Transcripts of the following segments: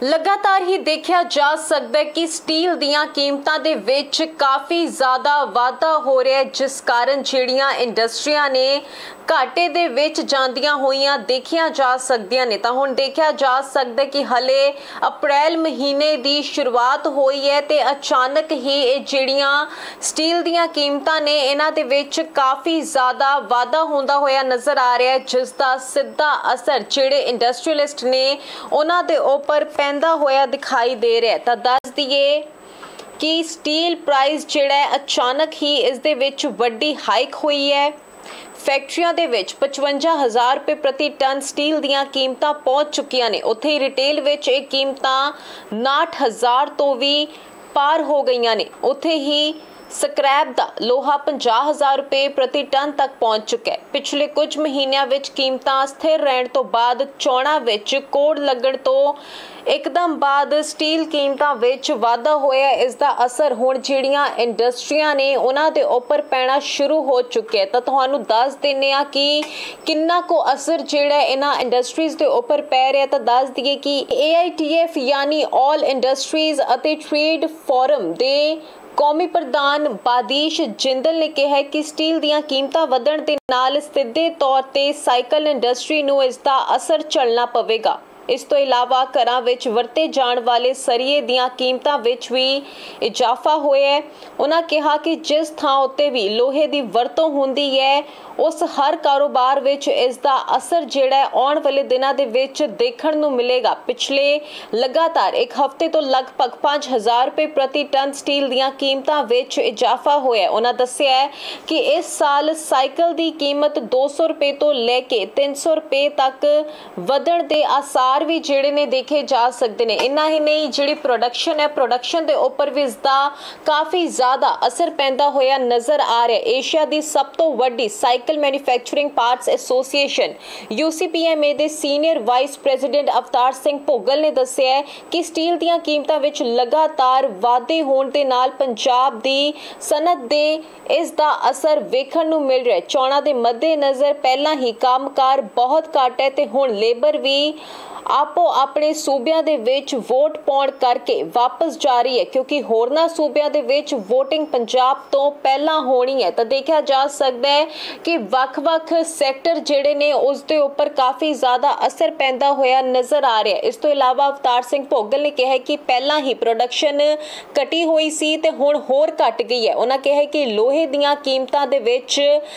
लगातार ही देखा जा सकता है कि स्टील दीयां कीमतां दे विच काफ़ी ज़्यादा वाधा हो रहा है, जिस कारण जिहड़ियां इंडस्ट्रियां ने घाटे दे विच जांदियां होईयां देखिया जा सकदियां ने। तां हुण देखा जा सकदा कि हले अप्रैल महीने दी शुरुआत होई है ते अचानक ही ये जिहड़ियां स्टील दीयां कीमतां ने इन्हां दे विच काफ़ी ज़्यादा वाधा होंदा होया नज़र आ रहा है, जिसदा सीधा असर जिहड़े इंडस्ट्रीयलिस्ट ने उन्हां दे उपर पैंदा होया दिखाई दे रहा है। तां दस दईए कि स्टील प्राइस जिहड़ा है अचानक ही इस दे विच वड्डी हाइक हुई है। फैक्ट्रियां दे विच 55,000 रुपए प्रति टन स्टील दीयां कीमतां पहुंच चुकियां ने। उत्थे ही रिटेल विच ये कीमतां 59,000 तो भी पार हो गईयां ने। उत्थे ही स्क्रैप दा लोहा 50,000 रुपए प्रति टन तक पहुंच चुका है। पिछले कुछ महीनों विच कीमतां स्थिर रहने तो बाद चोणां विच कोड़ लगण तो एकदम बाद स्टील कीमतां विच वाधा होया। इसका असर हुण जिहड़ियां इंडस्ट्रियां ने उन्हां दे उपर पैना शुरू हो चुका है। तां तुहानूं दस दिंदे आ कि किन्ना को असर जिहड़ा इन्हां इंडस्ट्रीज़ दे उपर पै रिहा। तां दस दईए कि AITF यानी ऑल इंडस्ट्रीज़ अते ट्रेड फोरम दे कौमी प्रधान बादीश जिंदल ने कहा है कि स्टील दीयां कीमतां वधण दे नाल सीधे तौर ते साइकिल इंडस्ट्री नूं इसदा असर झलना पवेगा। इस तो इलावा घरां विच वरते जाण वाले सरिये दीयां कीमतां विच भी इजाफा होया है। उन्हां कहा कि जिस थां उत्ते भी लोहे दी वरतों हुंदी है उस हर कारोबार विच इसदा असर जिहड़ा आउण वाले दिनां दे विच देखण नूं मिलेगा। पिछले लगातार एक हफ्ते तो लगभग 5,000 रुपए प्रति टन स्टील दीयां कीमतां विच इजाफा होया। उन्हां दस्सिया है कि इस साल साइकिल दी कीमत 200 रुपए तो लैके 300 रुपए तक वधण दे आसार भी जिहड़े ने देखे जा सकते हैं। इन्ना ही नहीं, जिहड़ी प्रोडक्शन है प्रोडक्शन के उपर भी इसका काफ़ी ज़्यादा असर पैंदा होया नज़र आ रहा है। एशिया की सब तो वड्डी cycle manufacturing parts association UCPMA के senior vice president Avtar Singh भोगल ने दस्सिया है कि स्टील दीयां कीमतां विच लगातार वाधे होण दे नाल पंजाब दी सनत दे इसका असर वेखण नूं मिल रहा है। चोणां दे मद्देनज़र पहलां ही कामकार बहुत घट है ते हुण लेबर भी आपो अपने सूबियां दे विच वोट पाउण करके वापस जा रही है, क्योंकि होरना सूबियां दे विच वोटिंग पंजाब तो पहला होनी है। तो देखा जा सकता है कि वख-वख सैक्टर जिहड़े ने उस दे उपर काफ़ी ज़्यादा असर पैंदा होया नज़र आ रहा है। इस तो इलावा अवतार सिंह भोगल ने कहा कि पहला ही प्रोडक्शन घटी हुई सी ते हुण होर घट गई है। उन्होंने कहा कि लोहे दीयां कीमतां दे विच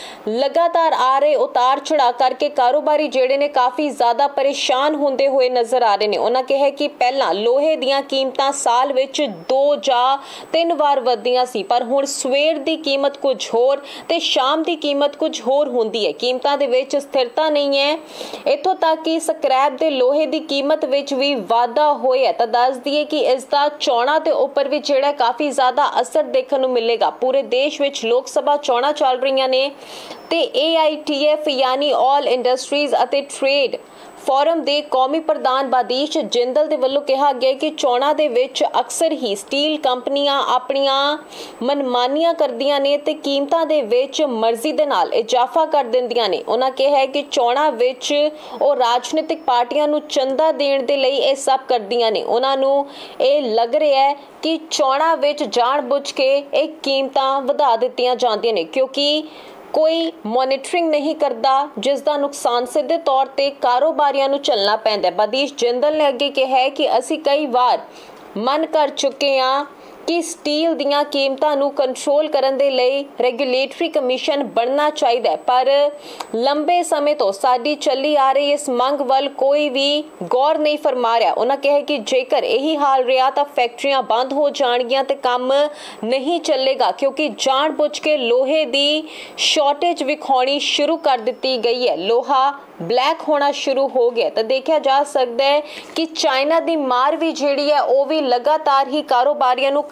लगातार आ रहे उतार चढ़ा करके कारोबारी जिहड़े ने काफ़ी ज़्यादा परेशान होंदे होए नज़र आ रहे हैं। उन्होंने कहा कि पहला लोहे दीयां कीमतां साल विच 2 ਜਾਂ 3 वार वधियां सी, पर हुण सवेर दी कीमत कुछ होर ते शाम दी कीमत कुछ होर हुंदी है। कीमतां दे विच स्थिरता नहीं है। इत्थों तक कि स्क्रैप दे लोहे दी कीमत विच भी वाधा होया। तां दस दईए कि इसका चोणां दे उपर भी जिहड़ा काफ़ी ज़्यादा असर देखण नूं मिलेगा। पूरे देश विच लोक सभा चोणां चल रहीआं ने ते AITF यानी ऑल इंडस्ट्रीज़ अते ट्रेड फोरम के कौमी प्रधान बादीश जिंदल के वलों कहा गया कि चोणां दे विच अक्सर ही स्टील कंपनियां अपनियां मनमानियां करदियां ने ते कीमतां दे विच मर्जी दे नाल इजाफा कर दिंदियां ने। उन्हां कहा है कि चोणां विच ओ राजनीतिक पार्टियां नूं चंदा देण दे लई इह सब करदियां ने। उन्हां नूं इह लग रहा है कि चोणां विच जाण-बुझ के इह कीमतां वधा दित्तियां जांदियां ने, क्योंकि कोई मॉनिटरिंग नहीं करता, जिसका नुकसान सीधे तौर पर कारोबारियों को झलना पैंदा है। बादीश जिंदल ने अगे कहा है कि असी कई बार मन कर चुके हाँ कि स्टील दीयां कीमतां नूं कंट्रोल करन दे लई रेगुलेटरी कमीशन बनना चाहिए, पर लंबे समय तो साडी चली आ रही इस मंग वल कोई भी गौर नहीं फरमा रहा। उन्होंने कहा कि जेकर यही हाल रहा तो फैक्ट्रियां बंद हो जाणगियां ते काम नहीं चलेगा, क्योंकि जानबूझ के लोहे दी शॉर्टेज विखाउणी शुरू कर दी गई है। लोहा ब्लैक होना शुरू हो गया। तो देखा जा सकता है कि चाइना की मार भी जिहड़ी है वह भी लगातार ही कारोबारियों को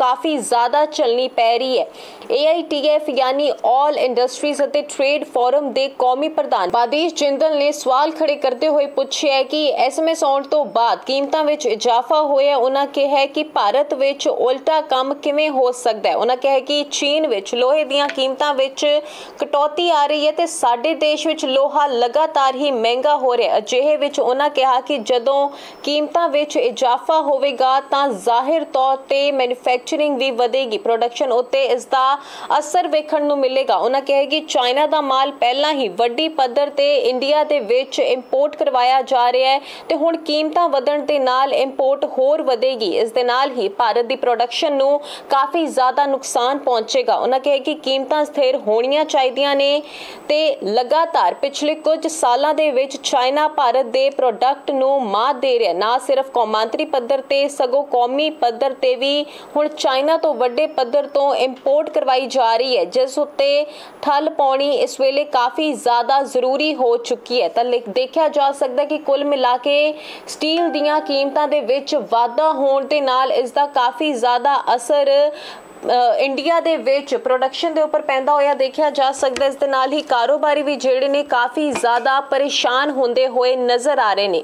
ਕਾਫੀ ਜ਼ਿਆਦਾ ਚੱਲਣੀ ਪੈ ਰਹੀ ਹੈ। AITF यानी ऑल इंडस्ट्रीज ਅਤੇ ट्रेड फोरम ਦੇ ਕੌਮੀ ਪ੍ਰਧਾਨ ਬਾਦੀਸ਼ ਜਿੰਦਲ ਨੇ ਸਵਾਲ ਖੜੇ ਕਰਦੇ ਹੋਏ ਪੁੱਛਿਆ ਕਿ SMS ਆਉਣ ਤੋਂ ਬਾਅਦ ਕੀਮਤਾਂ ਵਿੱਚ ਇਜ਼ਾਫਾ ਹੋਇਆ। ਉਹਨਾਂ ਕਿਹਾ ਕਿ ਭਾਰਤ ਵਿੱਚ ਉਲਟਾ ਕੰਮ ਕਿਵੇਂ ਹੋ ਸਕਦਾ ਹੈ। ਉਹਨਾਂ ਕਿਹਾ ਕਿ ਚੀਨ ਵਿੱਚ ਲੋਹੇ ਦੀਆਂ ਕੀਮਤਾਂ ਵਿੱਚ ਕਟੌਤੀ ਆ ਰਹੀ ਹੈ ਤੇ ਸਾਡੇ ਦੇਸ਼ ਵਿੱਚ ਲੋਹਾ ਲਗਾਤਾਰ ਹੀ ਮਹਿੰਗਾ ਹੋ ਰਿਹਾ। ਅਜਿਹੇ ਵਿੱਚ ਉਹਨਾਂ ਕਿਹਾ ਕਿ ਜਦੋਂ ਕੀਮਤਾਂ ਵਿੱਚ ਇਜ਼ਾਫਾ ਹੋਵੇਗਾ ਤਾਂ ਜ਼ਾਹਿਰ ਤੌਰ ਤੇ ਮੈਨੂਫੈਕਚਰਿੰਗ ਵੀ ਵਧੇਗੀ, ਪ੍ਰੋਡਕਸ਼ਨ ਉੱਤੇ ਇਸ ਦਾ ਅਸਰ ਵੇਖਣ ਨੂੰ ਮਿਲੇਗਾ। ਉਹਨਾਂ ਕਿਹਾ ਕਿ ਚਾਈਨਾ ਦਾ ਮਾਲ ਪਹਿਲਾਂ ਹੀ ਵੱਡੀ ਪੱਧਰ ਤੇ ਇੰਡੀਆ ਦੇ ਵਿੱਚ ਇੰਪੋਰਟ ਕਰਵਾਇਆ ਜਾ ਰਿਹਾ ਹੈ ਤੇ ਹੁਣ ਕੀਮਤਾਂ ਵਧਣ ਦੇ ਨਾਲ ਇੰਪੋਰਟ ਹੋਰ ਵਧੇਗੀ। ਇਸ ਦੇ ਨਾਲ ਹੀ ਭਾਰਤ ਦੀ ਪ੍ਰੋਡਕਸ਼ਨ ਨੂੰ ਕਾਫੀ ਜ਼ਿਆਦਾ ਨੁਕਸਾਨ ਪਹੁੰਚੇਗਾ। ਉਹਨਾਂ ਕਿਹਾ ਕਿ ਕੀਮਤਾਂ ਸਥਿਰ ਹੋਣੀਆਂ ਚਾਹੀਦੀਆਂ ਨੇ ਤੇ ਲਗਾਤਾਰ ਪਿਛਲੇ ਕੁਝ ਸਾਲਾਂ ਦੇ ਵਿੱਚ ਚਾਈਨਾ ਭਾਰਤ ਦੇ ਪ੍ਰੋਡਕਟ ਨੂੰ ਮਾਤ ਦੇ ਰਿਹਾ। ਨਾ ਸਿਰਫ ਕੌਮਾਂਤਰੀ ਪੱਧਰ ਤੇ ਸਗੋਂ ਕੌਮੀ ਪੱਧਰ ਤੇ ਵੀ ਹੁਣ ਚਾਈਨਾ ਤੋਂ ਵੱਡੇ ਪੱਧਰ ਤੋਂ ਇੰਪੋਰਟ ਕਰਵਾਈ ਜਾ ਰਹੀ ਹੈ, ਜਿਸ ਉੱਤੇ ਠੱਲ ਪਾਉਣੀ ਇਸ ਵੇਲੇ ਕਾਫੀ ਜ਼ਿਆਦਾ ਜ਼ਰੂਰੀ ਹੋ ਚੁੱਕੀ ਹੈ। ਤਾਂ ਦੇਖਿਆ ਜਾ ਸਕਦਾ ਕਿ ਕੁੱਲ ਮਿਲਾ ਕੇ ਸਟੀਲ ਦੀਆਂ ਕੀਮਤਾਂ ਦੇ ਵਿੱਚ ਵਾਧਾ ਹੋਣ ਦੇ ਨਾਲ ਇਸ ਦਾ ਕਾਫੀ ਜ਼ਿਆਦਾ ਅਸਰ ਇੰਡੀਆ ਦੇ ਵਿੱਚ ਪ੍ਰੋਡਕਸ਼ਨ ਦੇ ਉੱਪਰ ਪੈਂਦਾ ਹੋਇਆ ਦੇਖਿਆ ਜਾ ਸਕਦਾ। ਇਸ ਦੇ ਨਾਲ ਹੀ ਕਾਰੋਬਾਰੀ ਵੀ ਜਿਹੜੇ ਨੇ ਕਾਫੀ ਜ਼ਿਆਦਾ ਪਰੇਸ਼ਾਨ ਹੁੰਦੇ ਹੋਏ ਨਜ਼ਰ ਆ ਰਹੇ ਨੇ।